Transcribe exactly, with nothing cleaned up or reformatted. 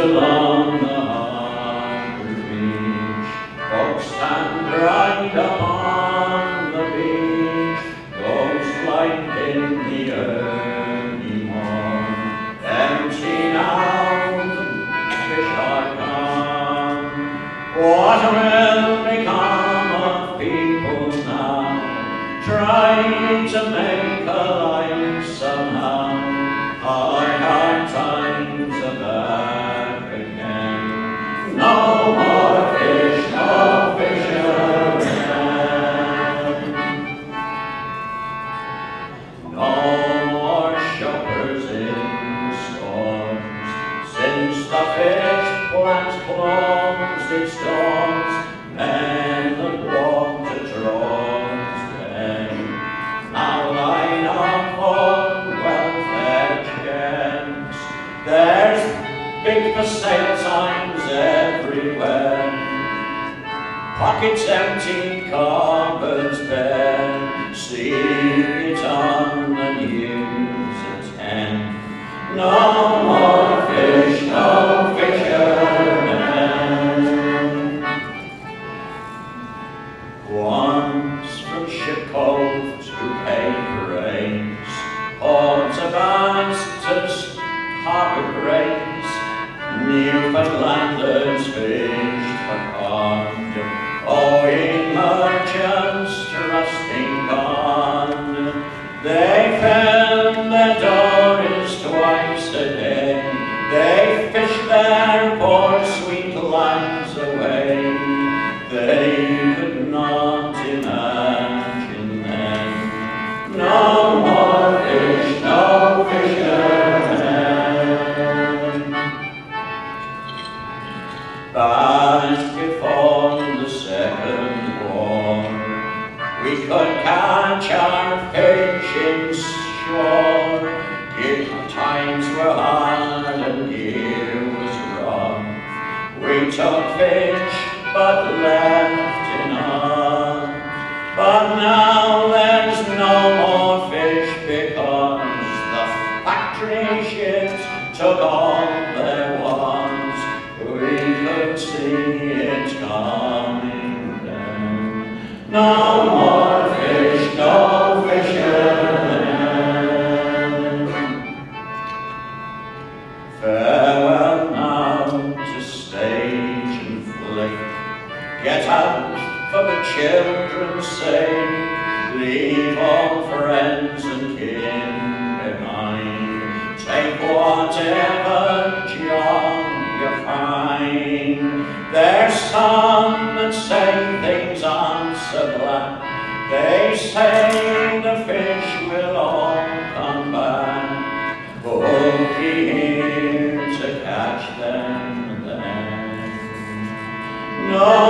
along the harbor beach, folks stand right upon the beach, ghost light in the early morn, empty now the fish are gone. What will become of people now, trying to make a life somehow? Hard, hard times are back again. No more fish, no fishermen. No more shoppers in stores. Since the fish plant closed its doors, men that walked the draws then now line up for welfare checks. There's big for sale signs everywhere, pockets empty, cupboards bare. See it on the news at ten. No more fish, no fishermen. Once from Ship Cove to Cape Race, ports of Astor's harbour grace, Newfoundlanders fished for cod, owing merchants trusting God. They found their dories twice a day, they fished their poor sweet lands away. They could not imagine then, no more fish, no fishermen. Back before the Second War, we could catch our fish in shore. If times were hard and year was rough, we took fish but left enough. But now there's no more fish because the factory ships took all there was. We could see it coming down. No more fish, no fishermen. Farewell now to stage and flick. Get out for the children's sake. Leave all friends and kin behind. Take whatever job you find. There's some that say things aren't so black. They say the fish will all come back. We'll be here to catch them then. No